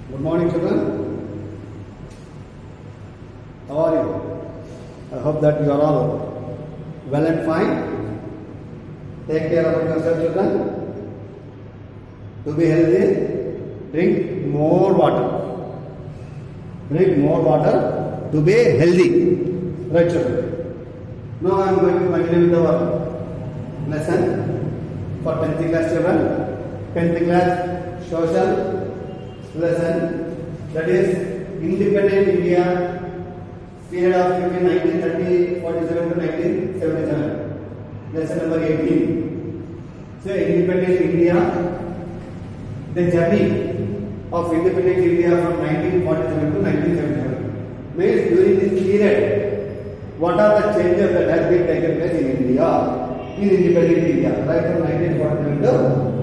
Good morning, children. How are you? I hope that you are all well and fine. Take care of yourself, children. To be healthy, drink more water. Drink more water to be healthy. Right, children? Now I am going to continue with our lesson for 10th class children. 10th class social lesson, that is independent India, period of between 1947 to 1977. Lesson number 18. So independent India, the journey of independent India from 1947 to 1977. Means during this period, what are the changes that have been taken place in India, in independent India, right from 1947 to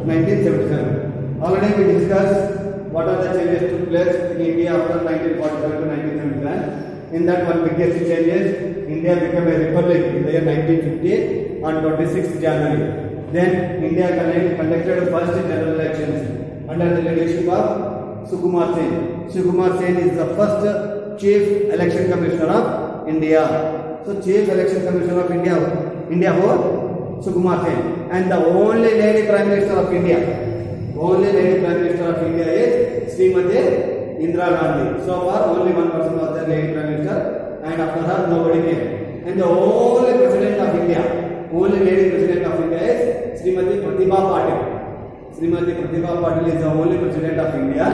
1977. Already we discussed what are the changes took place in India after 1947 to 1979. In that one biggest changes, India became a republic in the year 1950 on 26th January. Then India conducted first general elections under the leadership of Sukumar Sen. Sukumar Sen is the first chief election commissioner of India. So chief election commissioner of India was Sukumar Sen, and the only lady prime minister of India. Only lady prime minister of India is Srimati Indira Gandhi. So far, only one person was the lady prime minister, and after her, nobody came. And the only president of India, only lady president of India is Srimati Pratibha Patil. Srimati Pratibha Patil is the only president of India.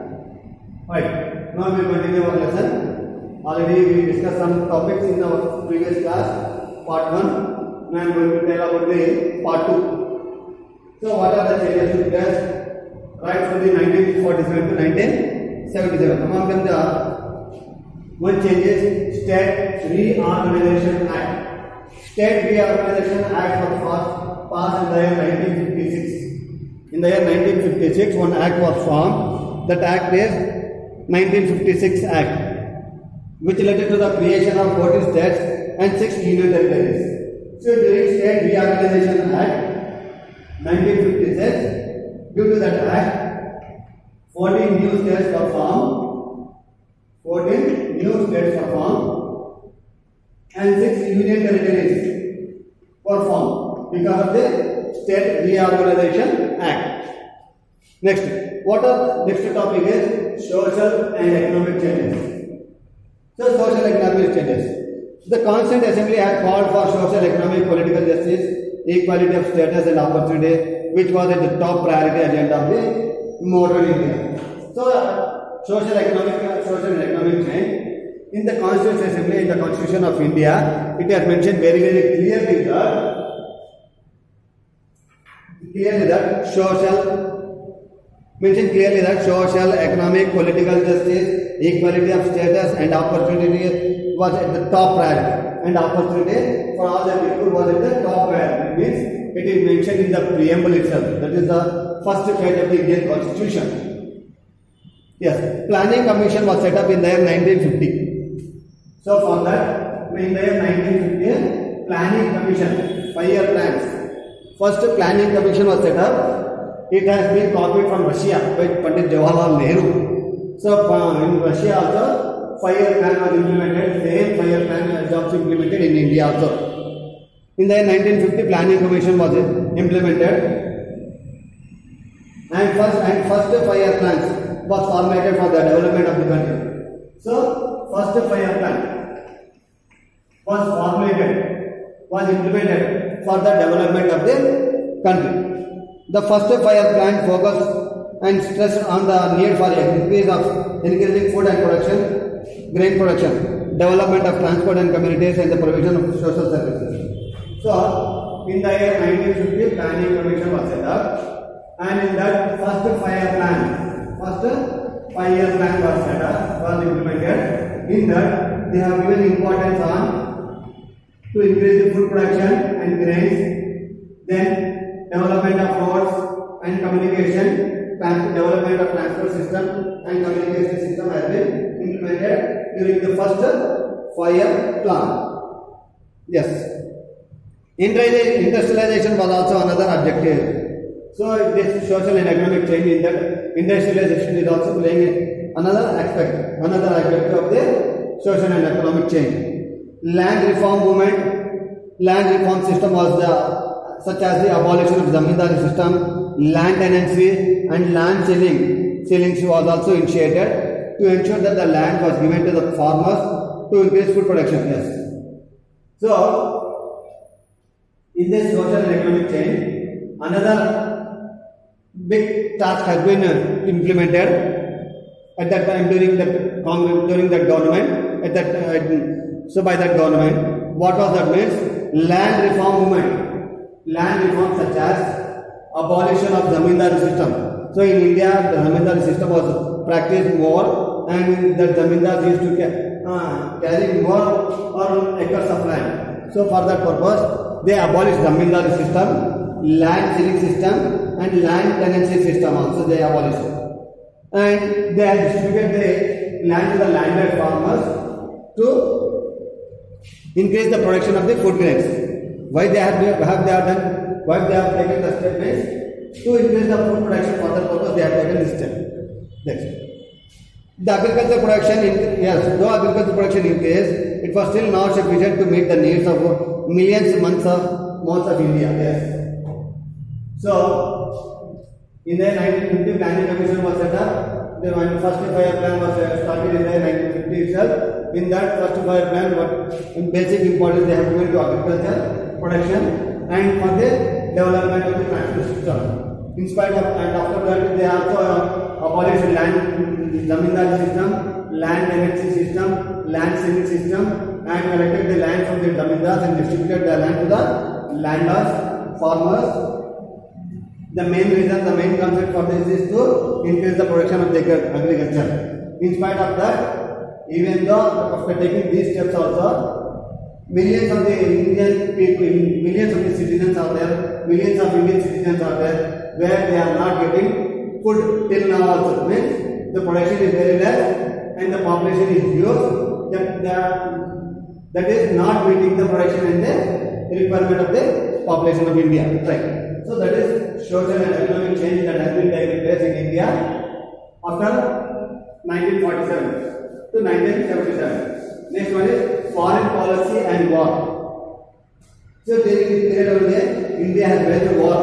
Right. Now we continue our lesson. Already we discussed some topics in our previous class, part 1. Now I am going to tell about the part 2. So what are the changes to place right from the 1947 to 1977? Among them the one change is State Reorganization Act. State Reorganization Act was passed in the year 1956. In the year 1956, one act was formed. That act is 1956 Act, which led to the creation of 40 states and 6 union territories. So during State Reorganization Act 1956, due to that act, 14 new states were formed. 14 new states were formed, and 6 union territories were formed because of the State Reorganization Act. Next topic is social and economic changes. So social economic changes. The Constituent Assembly had called for social, economic, political justice, equality of status and opportunity, which was at the top priority agenda of the modern India. So, social and economic change. In the Constituent Assembly, in the Constitution of India, it has mentioned very clearly that social, economic, political justice, equality of status and opportunity was at the top priority. And opportunity for all the people was at the top priority. Means it is mentioned in the preamble itself. That is the first page of the Indian Constitution. Yes, Planning Commission was set up in the year 1950. So from that, in the year 1950, Planning Commission, 5-year plans. First Planning Commission was set up. It has been copied from Russia by Pandit Jawaharlal Nehru. So in Russia also, 5-year plan was implemented. Same 5-year plan jobs implemented in India also. In the year 1950, Planning Commission was implemented, and first 5-year plans was formulated for the development of the country. So first 5-year plan was implemented for the development of the country. The first 5-year plan focused and stressed on the need for increasing food and production, grain production, development of transport and communities, and the provision of social services. So, in the year 1950, Planning Commission was set up, and in that first 5-year plan was set up, was implemented. In that, they have given importance on to increase the food production and grains, then development of roads and communication, development of transport system and communication system has been implemented during the first 5-year plan. Yes. Industrialization was also another objective. So this social and economic change in that industrialization is also playing another aspect of the social and economic change. Land reform movement, land reform system was such as the abolition of zamindari system, land tenancy and land ceilings was also initiated to ensure that the land was given to the farmers to increase food production. Yes. So, in this social and economic change, another big task has been implemented at that time during that government. So by that government, what was that means? Land reform movement, land reform such as abolition of zamindari system. So in India, the zamindari system was practiced more, and the zamindars used to carry more acres of land. So for that purpose, they abolished zamindari system, land ceiling system, and land tenancy system also they abolished. And they have distributed the land to the landed farmers to increase the production of the food grains. Why they have taken the step is to increase the food production. For that purpose, they have taken this step. Next. The agriculture production, though agriculture production increased, it was still not sufficient to meet the needs of millions months of India. Yes. So, in the 1950, Gandhi Commission was set up. The first 5-year plan was started in the 1950 itself. In that first 5-year plan, what in basic importance they have given to agriculture production and for the development of the transport system. In spite of, and after that, they also abolished land zamindari system, land tenancy system, land ceiling system, and collected the land from the zamindars and distributed the land to the landlords, farmers. The main concept for this is to increase the production of the agriculture. In spite of that, even though after taking these steps also, millions of the Indian people, millions of the citizens are there, millions of Indian citizens are there, where they are not getting food till now also. Means the production is very less and the population is huge. That is not meeting the production and the requirement of the population of India. Right. So that is social and economic change that has been taking place in India after 1947 to 1977. Next one is foreign policy and war. So during this period of the India has waged war.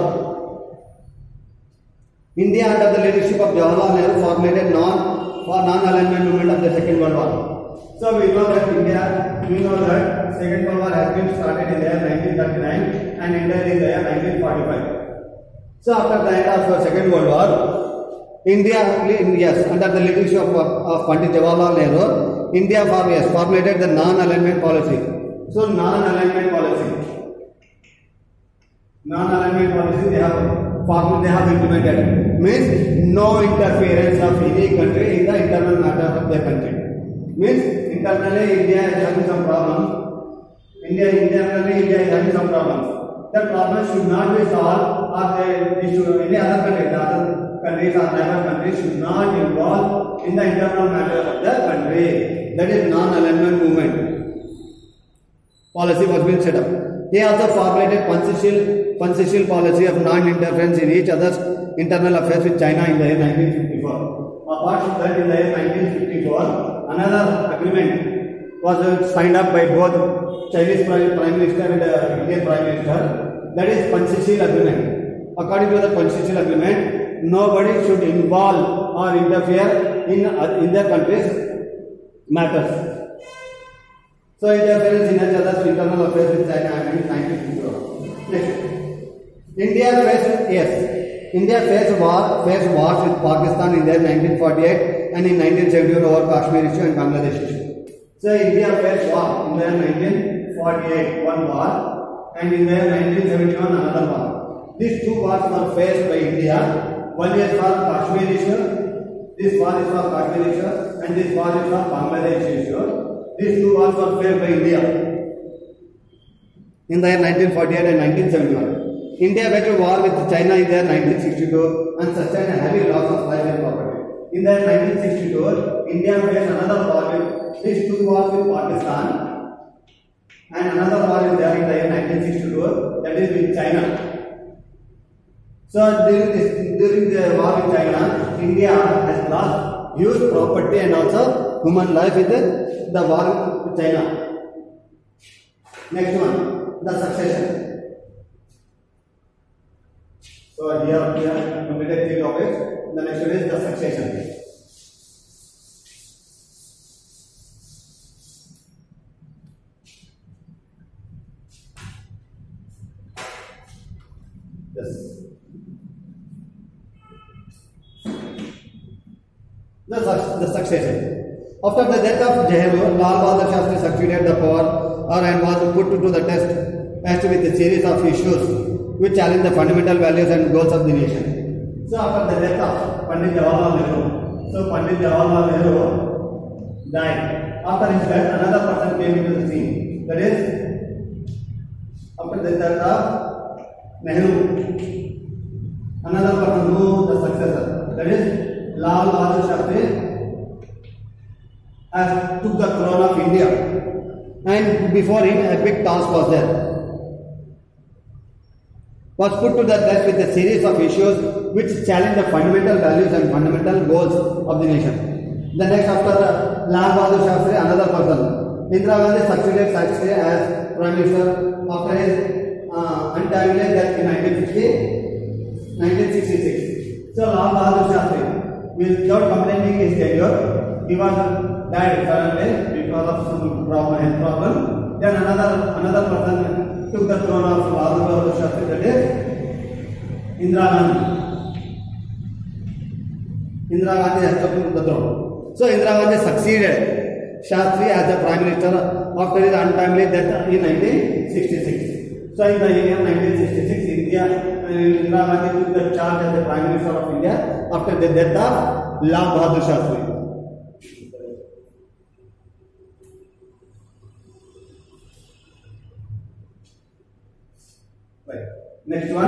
India under the leadership of Jawaharlal Nehru formulated non-alignment movement of the Second World War. So we know that Second World War has been started in the year 1939 and ended in the year 1945. So after the end of the Second World War, India, under the leadership of Pandit Jawaharlal Nehru, India formulated the non-alignment policy. So non-alignment policy they have implemented. Means no interference of any country in the internal matters of their country. Means internally India is having some problems. India is having some problems. That problem should not be solved, or any other country, the other countries or neighbor countries should not involve in the internal matters of the country. That is non-alignment movement. Policy was being set up. He also formulated Panchashil policy of non-interference in each other's internal affairs with China in the year 1954. Apart from that, in the year 1954, another agreement was signed up by both Chinese Prime Minister and Indian Prime Minister. That is Panchashil agreement. According to the Panchashil agreement, nobody should involve or interfere in their country's matters. So interference in each other's internal affairs with China in 1954. Next, India faced wars with Pakistan in the year 1948 and in 1971 over Kashmir issue and Bangladesh issue. So India faced war in the year 1948, one war, and in the year 1971 another war. These two wars were faced by India. One is for Kashmir issue, this war is for Kashmir issue, and this war is for Bangladesh issue. These two wars were faced by India in the year 1948 and 1971. India waged a war with China in the year 1962 and sustained a heavy loss of life and property. In the year 1962, India faced another war with these two wars with Pakistan, and another war is there in the year 1962, that is with China. So during the war with China, India has lost huge property and also human life with the war with China. Next one, the succession. So here we have completed 3 topics. The next one is the succession. Yes. The succession. After the death of Nehru, Lal Bahadur Shastri succeeded the power and was put to the test with a series of issues which challenge the fundamental values and goals of the nation. So after the death of Pandit Jawaharlal Nehru, so Pandit Jawaharlal Nehru died. After his death, another person came into the scene. That is, after the death of Nehru, another person who the successor. That is, Lal Bahadur Shastri has took the throne of India, and before him a big task was there. Was put to the test with a series of issues which challenge the fundamental values and fundamental goals of the nation. The next after Lal Bahadur Shastri, another person, Indira Gandhi succeeded Shastri as Prime Minister after his untimely death in 1966. So Lal Bahadur Shastri, without completing his tenure, he was died suddenly because of some problem, health problem. Then another person took the throne of Lal Bahadur Shastri, that is Indira Gandhi. Indira Gandhi has taken the throne. So Indira Gandhi succeeded Shastri as the Prime Minister after his untimely death in 1966. So in the year 1966, Indira Gandhi took the charge as the Prime Minister of India after the death of Lal Bahadur Shastri. Right. Next one,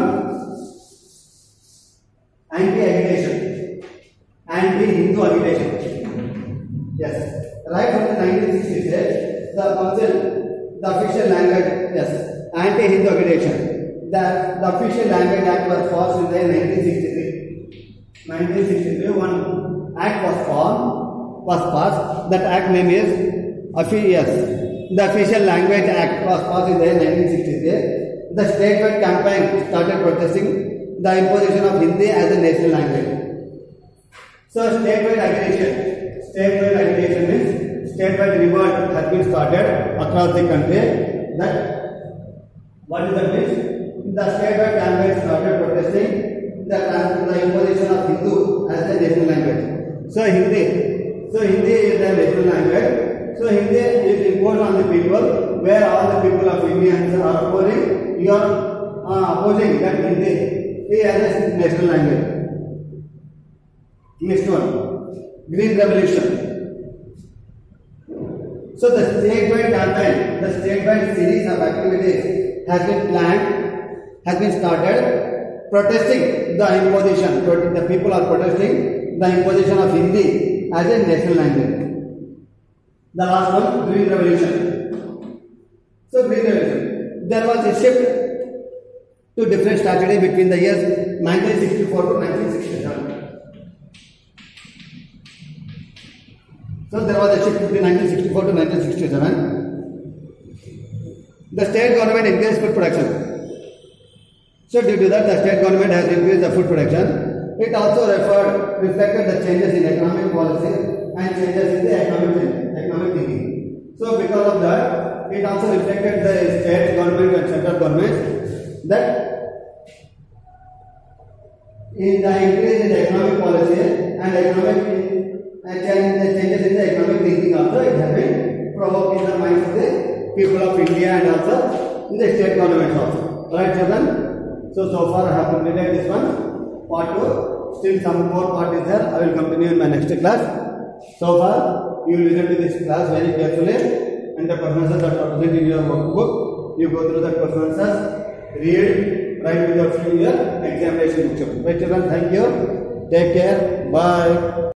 anti-agitation, anti-Hindu agitation. Yes, right from the 1966, the council, the official language, yes, anti-Hindu agitation. The official language act was passed in the 1963. 1963, one act was passed. That act name is yes. The official language act was passed in the 1963. The statewide campaign started protesting the imposition of Hindi as a national language. So statewide agitation means statewide revolt has been started across the country. That what is that means? The statewide campaign started protesting the imposition of Hindu as the national language. So Hindi is the national language. So Hindi is imposed on the people, where all the people of Indians are opposing. You are opposing that Hindi as a national language. Next one, Green Revolution. So the statewide campaign, the statewide series of activities has been planned, has been started, protesting the imposition. The people are protesting the imposition of Hindi as a national language. The last one, Green Revolution. So Green Revolution. There was a shift to different strategy between the years 1964 to 1967. So there was a shift between 1964 to 1967. The state government increased food production. So due to that, the state government has increased the food production. It also reflected the changes in economic policy and changes in the economic thinking. So because of that, it also reflected the state government and central government that in the increase in the economic policy and changes in the economic thinking also, it has been provoked in the minds of the people of India and also in the state government also. Right, children? So far I have completed this one, part 2. Still some more part is there. I will continue in my next class. So far, you listen to this class very carefully, and the question answers are present in your workbook. You go through the question answers, read, write with your examination book. Right, children? Thank you. Take care. Bye.